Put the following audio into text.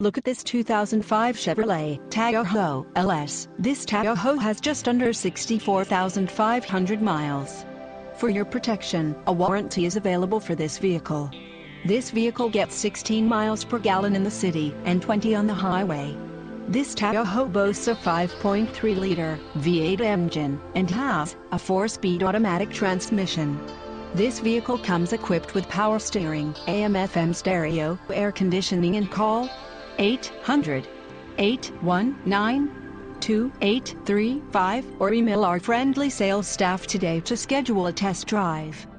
Look at this 2005 Chevrolet Tahoe LS. This Tahoe has just under 64,500 miles. For your protection, a warranty is available for this vehicle. This vehicle gets 16 miles per gallon in the city and 20 on the highway. This Tahoe boasts a 5.3-liter V8 engine and has a 4-speed automatic transmission. This vehicle comes equipped with power steering, AM/FM stereo, air conditioning, and call 800-819-2835 or email our friendly sales staff today to schedule a test drive.